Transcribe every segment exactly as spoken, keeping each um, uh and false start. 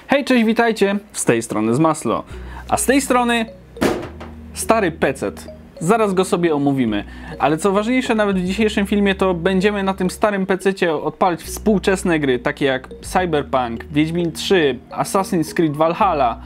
Hej, cześć, witajcie! Z tej strony Zmaslo, a z tej strony stary pecet. Zaraz go sobie omówimy, ale co ważniejsze, nawet w dzisiejszym filmie to będziemy na tym starym pececie odpalić współczesne gry, takie jak Cyberpunk, Wiedźmin trzy, Assassin's Creed Valhalla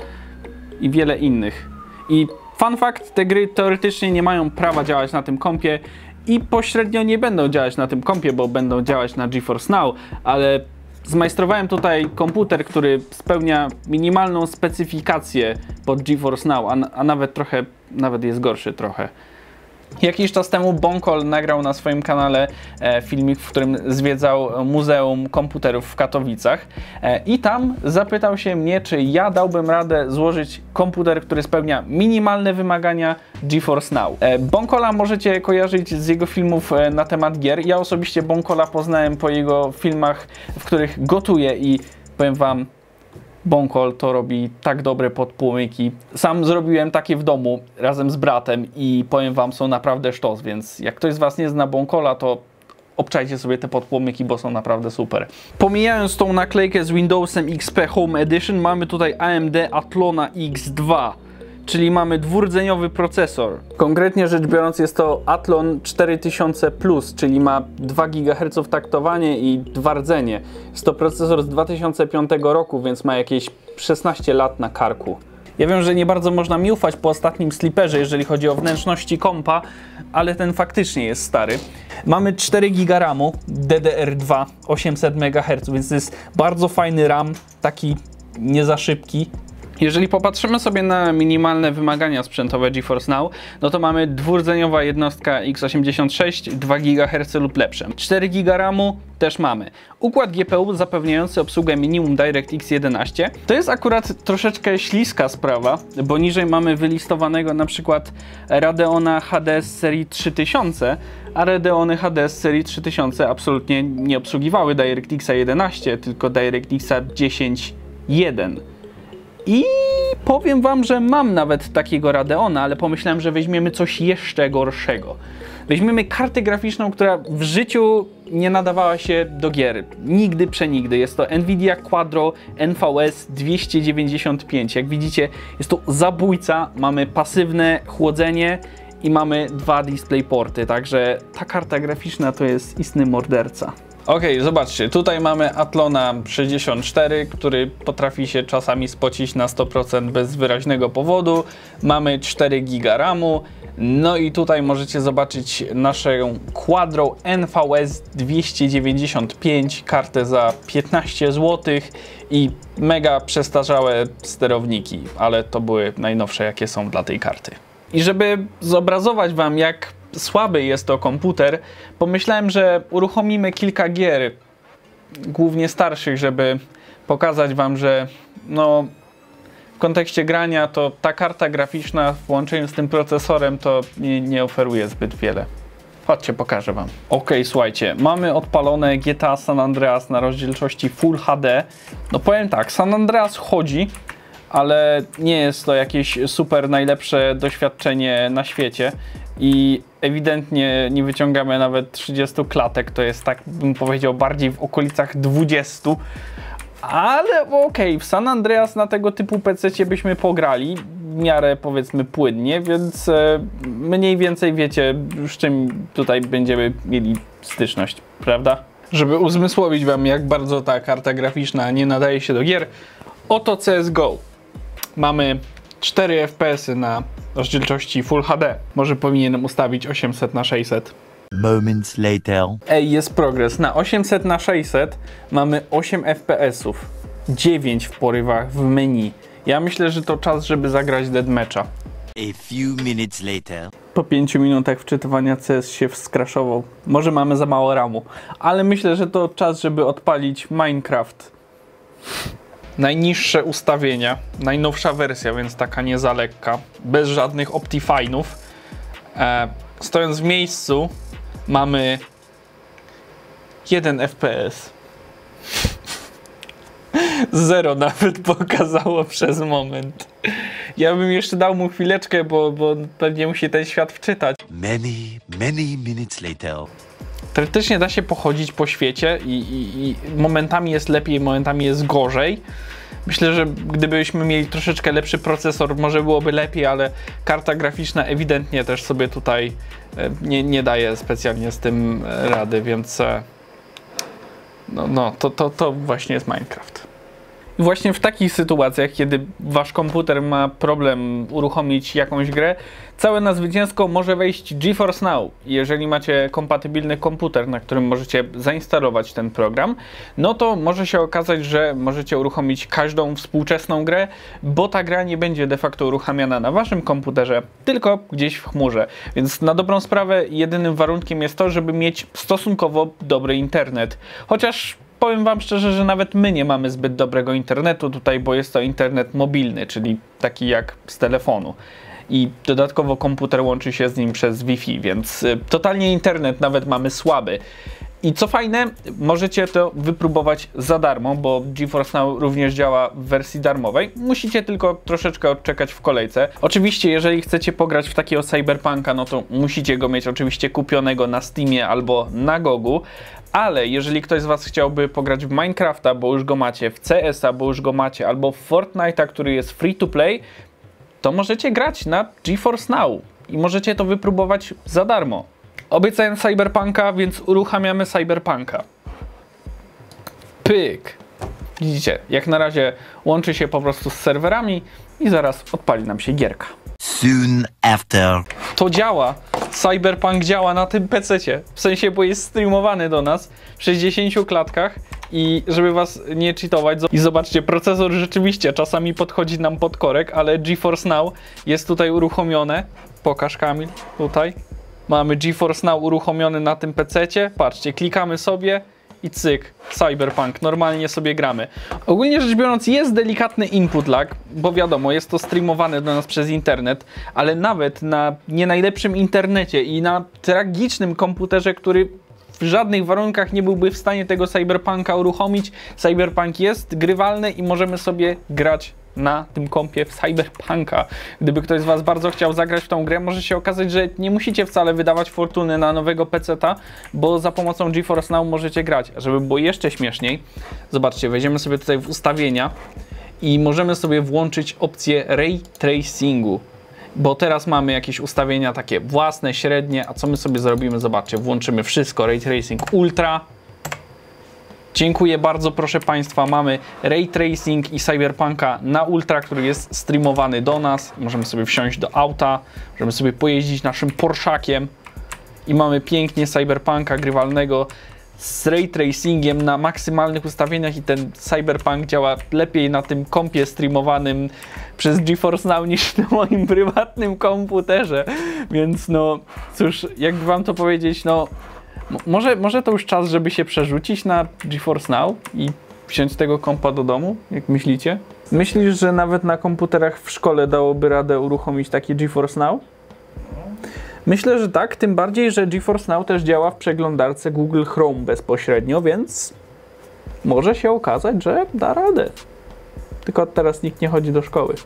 i wiele innych. I fun fact, te gry teoretycznie nie mają prawa działać na tym kompie i pośrednio nie będą działać na tym kompie, bo będą działać na GeForce Now, ale zmajstrowałem tutaj komputer, który spełnia minimalną specyfikację pod GeForce Now, a, a nawet trochę, nawet jest gorszy trochę. Jakiś czas temu Bonkol nagrał na swoim kanale e, filmik, w którym zwiedzał Muzeum Komputerów w Katowicach e, i tam zapytał się mnie, czy ja dałbym radę złożyć komputer, który spełnia minimalne wymagania GeForce Now. E, Bonkola możecie kojarzyć z jego filmów e, na temat gier. Ja osobiście Bonkola poznałem po jego filmach, w których gotuje i powiem wam, Bonkol to robi tak dobre podpłomyki. Sam zrobiłem takie w domu razem z bratem i powiem wam, są naprawdę sztos, więc jak ktoś z was nie zna Bonkola, to obczajcie sobie te podpłomyki, bo są naprawdę super. Pomijając tą naklejkę z Windowsem X P Home Edition, mamy tutaj A M D Athlona X dwa. Czyli mamy dwurdzeniowy procesor. Konkretnie rzecz biorąc jest to Athlon cztery tysiące plus, czyli ma dwa gigaherce taktowanie i dwa rdzenie. Jest to procesor z dwa tysiące piątego roku, więc ma jakieś szesnaście lat na karku. Ja wiem, że nie bardzo można mi ufać po ostatnim sliperze, jeżeli chodzi o wnętrzności kompa, ale ten faktycznie jest stary. Mamy cztery giga ramu, D D R dwa, osiemset megaherców, więc to jest bardzo fajny RAM, taki nie za szybki. Jeżeli popatrzymy sobie na minimalne wymagania sprzętowe GeForce Now, no to mamy dwurdzeniowa jednostka X osiemdziesiąt sześć, dwa gigaherce lub lepsze. cztery giga ramu też mamy. Układ G P U zapewniający obsługę minimum DirectX jedenaście. To jest akurat troszeczkę śliska sprawa, bo niżej mamy wylistowanego na przykład Radeona H D z serii trzy tysiące, a Radeony H D z serii trzy tysiące absolutnie nie obsługiwały DirectX jedenaście, tylko DirectX dziesięć jeden. I powiem wam, że mam nawet takiego Radeona, ale pomyślałem, że weźmiemy coś jeszcze gorszego. Weźmiemy kartę graficzną, która w życiu nie nadawała się do gier. Nigdy przenigdy. Jest to Nvidia Quadro N V S dwieście dziewięćdziesiąt pięć. Jak widzicie, jest to zabójca. Mamy pasywne chłodzenie i mamy dwa DisplayPorty. Także ta karta graficzna to jest istny morderca. Ok, zobaczcie, tutaj mamy Athlona sześćdziesiąt cztery, który potrafi się czasami spocić na sto procent bez wyraźnego powodu. Mamy cztery giga ramu. No i tutaj możecie zobaczyć naszą Quadro N V S dwieście dziewięćdziesiąt pięć, kartę za piętnaście złotych i mega przestarzałe sterowniki, ale to były najnowsze, jakie są dla tej karty. I żeby zobrazować wam, jak słaby jest to komputer, pomyślałem, że uruchomimy kilka gier, głównie starszych, żeby pokazać wam, że no, w kontekście grania to ta karta graficzna w połączeniu z tym procesorem to nie, nie oferuje zbyt wiele. Chodźcie, pokażę wam. Ok, słuchajcie, mamy odpalone G T A San Andreas na rozdzielczości Full H D. No powiem tak, San Andreas chodzi, ale nie jest to jakieś super najlepsze doświadczenie na świecie i ewidentnie nie wyciągamy nawet trzydziestu klatek, to jest, tak bym powiedział, bardziej w okolicach dwudziestu, ale okej, okay, w San Andreas na tego typu pececie byśmy pograli w miarę, powiedzmy, płynnie, więc e, mniej więcej wiecie, z czym tutaj będziemy mieli styczność, prawda? Żeby uzmysłowić wam, jak bardzo ta karta graficzna nie nadaje się do gier, oto C S G O. Mamy cztery F P S y na rozdzielczości Full H D. Może powinienem ustawić osiemset na sześćset. Moments later. Ej, jest progres. Na osiemset na sześćset mamy osiem F P S ów. dziewięć w porywach w menu. Ja myślę, że to czas, żeby zagrać deathmatcha. A few minutes later. Po pięciu minutach wczytywania C S się wskraszował. Może mamy za mało ramu, ale myślę, że to czas, żeby odpalić Minecraft. Najniższe ustawienia, najnowsza wersja, więc taka nie za lekka, bez żadnych Optifine'ów. E, stojąc w miejscu mamy jeden F P S. Zero nawet pokazało przez moment. Ja bym jeszcze dał mu chwileczkę, bo, bo pewnie musi ten świat wczytać. Many, many minutes later. Teoretycznie da się pochodzić po świecie i, i, i momentami jest lepiej, momentami jest gorzej. Myślę, że gdybyśmy mieli troszeczkę lepszy procesor, może byłoby lepiej, ale karta graficzna ewidentnie też sobie tutaj nie, nie daje specjalnie z tym rady, więc no, no to, to, to właśnie jest Minecraft. I właśnie w takich sytuacjach, kiedy wasz komputer ma problem uruchomić jakąś grę, całe na zwycięsko może wejść GeForce Now. Jeżeli macie kompatybilny komputer, na którym możecie zainstalować ten program, no to może się okazać, że możecie uruchomić każdą współczesną grę, bo ta gra nie będzie de facto uruchamiana na waszym komputerze, tylko gdzieś w chmurze. Więc na dobrą sprawę jedynym warunkiem jest to, żeby mieć stosunkowo dobry internet. Chociaż powiem wam szczerze, że nawet my nie mamy zbyt dobrego internetu tutaj, bo jest to internet mobilny, czyli taki jak z telefonu. I dodatkowo komputer łączy się z nim przez Wi-Fi, więc y, totalnie internet nawet mamy słaby. I co fajne, możecie to wypróbować za darmo, bo GeForce Now również działa w wersji darmowej. Musicie tylko troszeczkę odczekać w kolejce. Oczywiście, jeżeli chcecie pograć w takiego Cyberpunka, no to musicie go mieć oczywiście kupionego na Steamie albo na Gogu. Ale jeżeli ktoś z was chciałby pograć w Minecrafta, bo już go macie, w C S a, bo już go macie, albo w Fortnite'a, który jest free to play, to możecie grać na GeForce Now i możecie to wypróbować za darmo. Obiecałem Cyberpunka, więc uruchamiamy Cyberpunka. Pyk! Widzicie, jak na razie łączy się po prostu z serwerami i zaraz odpali nam się gierka. Soon after. To działa. Cyberpunk działa na tym pececie. W sensie, bo jest streamowany do nas w sześćdziesięciu klatkach i żeby was nie cheatować. I zobaczcie, procesor rzeczywiście czasami podchodzi nam pod korek, ale GeForce Now jest tutaj uruchomione. Pokaż, Kamil, tutaj. Mamy GeForce Now uruchomiony na tym pececie. Patrzcie, klikamy sobie i cyk, Cyberpunk, normalnie sobie gramy. Ogólnie rzecz biorąc jest delikatny input lag, bo wiadomo, jest to streamowane do nas przez internet, ale nawet na nie najlepszym internecie i na tragicznym komputerze, który w żadnych warunkach nie byłby w stanie tego Cyberpunka uruchomić, Cyberpunk jest grywalny i możemy sobie grać na tym kompie w Cyberpunka. Gdyby ktoś z was bardzo chciał zagrać w tą grę, może się okazać, że nie musicie wcale wydawać fortuny na nowego peceta, bo za pomocą GeForce Now możecie grać. A żeby było jeszcze śmieszniej, zobaczcie, wejdziemy sobie tutaj w ustawienia i możemy sobie włączyć opcję Ray Tracingu, bo teraz mamy jakieś ustawienia takie własne, średnie, a co my sobie zrobimy? Zobaczcie, włączymy wszystko, Ray Tracing Ultra. Dziękuję bardzo, proszę Państwa, mamy Ray Tracing i Cyberpunka na Ultra, który jest streamowany do nas. Możemy sobie wsiąść do auta, możemy sobie pojeździć naszym Porszakiem i mamy pięknie Cyberpunka grywalnego z Ray Tracingiem na maksymalnych ustawieniach i ten Cyberpunk działa lepiej na tym kompie streamowanym przez GeForce Now niż na moim prywatnym komputerze, więc no cóż, jakby wam to powiedzieć, no Może, może to już czas, żeby się przerzucić na GeForce Now i wziąć tego kompa do domu, jak myślicie? Myślisz, że nawet na komputerach w szkole dałoby radę uruchomić taki GeForce Now? Myślę, że tak, tym bardziej, że GeForce Now też działa w przeglądarce Google Chrome bezpośrednio, więc może się okazać, że da radę. Tylko teraz nikt nie chodzi do szkoły.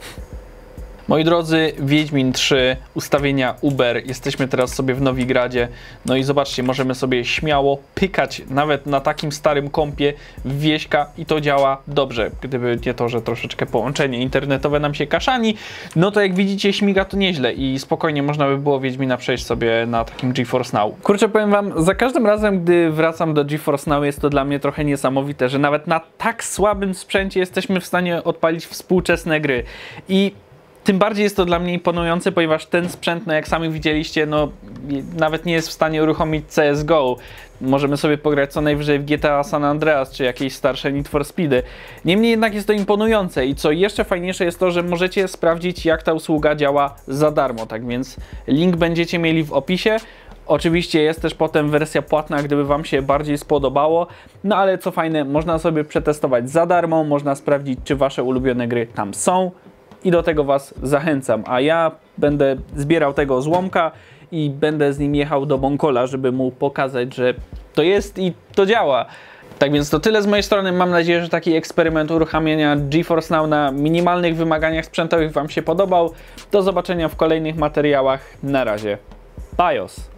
Moi drodzy, Wiedźmin trzy, ustawienia Uber, jesteśmy teraz sobie w Nowigradzie, no i zobaczcie, możemy sobie śmiało pykać nawet na takim starym kompie w wieśka i to działa dobrze. Gdyby nie to, że troszeczkę połączenie internetowe nam się kaszani, no to jak widzicie śmiga to nieźle i spokojnie można by było Wiedźmina przejść sobie na takim GeForce Now. Kurczę, powiem wam, za każdym razem, gdy wracam do GeForce Now, jest to dla mnie trochę niesamowite, że nawet na tak słabym sprzęcie jesteśmy w stanie odpalić współczesne gry i tym bardziej jest to dla mnie imponujące, ponieważ ten sprzęt, no jak sami widzieliście, no nawet nie jest w stanie uruchomić C S G O. Możemy sobie pograć co najwyżej w G T A San Andreas czy jakieś starsze Need for Speedy. Niemniej jednak jest to imponujące i co jeszcze fajniejsze jest to, że możecie sprawdzić, jak ta usługa działa za darmo. Tak więc link będziecie mieli w opisie. Oczywiście jest też potem wersja płatna, gdyby wam się bardziej spodobało. No ale co fajne, można sobie przetestować za darmo, można sprawdzić, czy wasze ulubione gry tam są. I do tego was zachęcam, a ja będę zbierał tego złomka i będę z nim jechał do Bonkola, żeby mu pokazać, że to jest i to działa. Tak więc to tyle z mojej strony. Mam nadzieję, że taki eksperyment uruchamiania GeForce Now na minimalnych wymaganiach sprzętowych wam się podobał. Do zobaczenia w kolejnych materiałach. Na razie. Bajos!